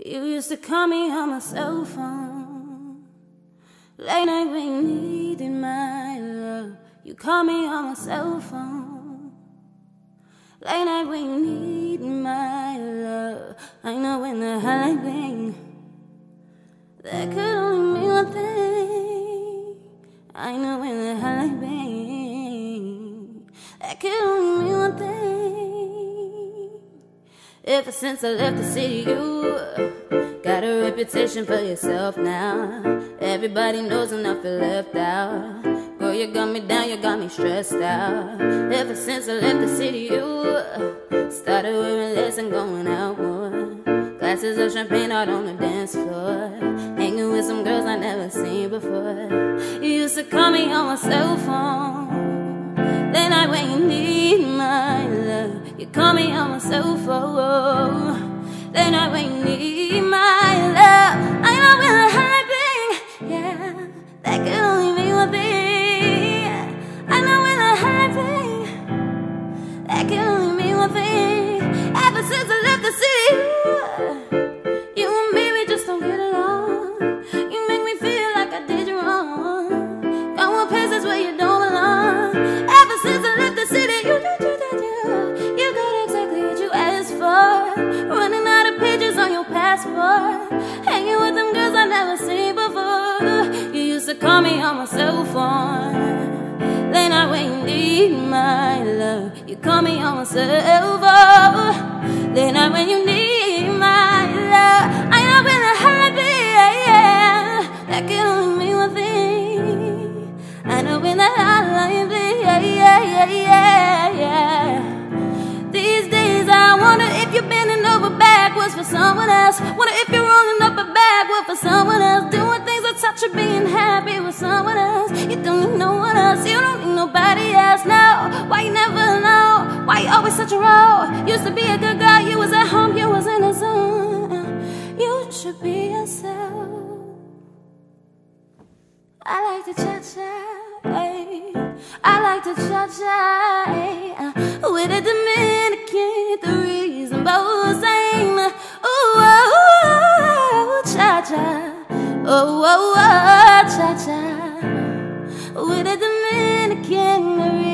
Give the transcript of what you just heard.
You used to call me on my cell phone, late night when you needed my love. You call me on my cell phone, late night when you needed my love. I know when the hotline bling, that could only mean one thing. I know when the hotline bling, that could only mean one thing. Ever since I left the city, you got a reputation for yourself now. Everybody knows and I feel left out. Girl, you got me down, you got me stressed out. Ever since I left the city, you started wearing less and going out more. Glasses of champagne out on the dance floor, hanging with some girls I never seen before. You used to call me on my cell phone, then I when you need my love. You call me on my cell phone, then I when you need my love. I know when the high thing, yeah, that could only mean one thing. I know when the high thing, that could only mean one thing. Ever since I left the city, you and me, we just don't get along. You make me feel like I did you wrong, going places where you don't belong. Ever since I left the city, you got exactly what you asked for. Running out of pages on your passport, hanging with them girls I never seen before. You used to call me on my cell phone, late night when you need my love. You call me on my cell phone, late night when you need my love. I know when the happy, yeah, that can only mean one thing. I know when the hotline bling, yeah. These days I wonder if you're bending over backwards for someone else. Wonder if you're rolling up a backward for someone else, doing things that touch you, being happy with someone else. You don't need no one else, you don't need nobody else. No, why you never know? Why you always such a role? Used to be a good girl, you was at home, you was in the zone. You should be yourself. I like to cha-cha, I like to cha-cha, with a Dominican, the reason both sing. Ooh, cha-cha, oh, cha-cha, with a Dominican, the reason.